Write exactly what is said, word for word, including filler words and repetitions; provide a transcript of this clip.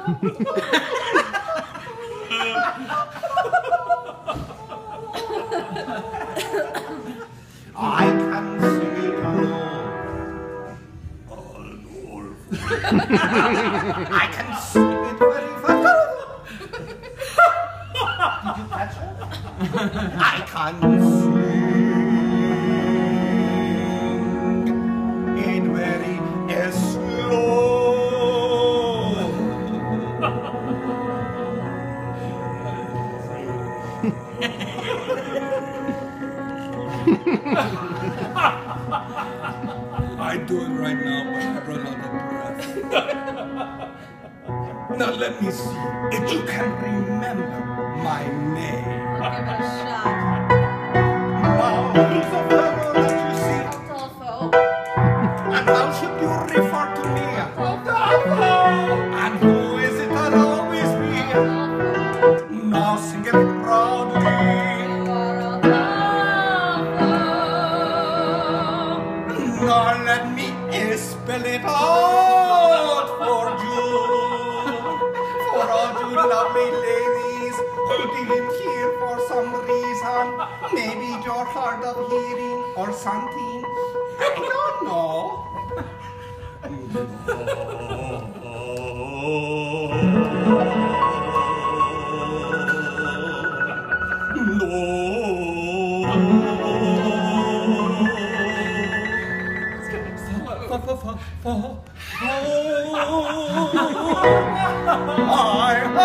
I can sing it alone. Aldolpho. I can sing it very fast. Did you catch her? I can sing it very slow. I do it right now, but I run out of breath. Now let me see if you can remember my name. I'll give it a shot. Now, who's the fellow that you see? Aldolpho. And how should you refer to me? Aldolpho. And who is it that always be? Aldolpho. Now sing it proudly. You are Aldolpho. Now let me spell it out for you. For all you lovely ladies who didn't hear for some reason. Maybe you're hard of hearing or something. I don't know. I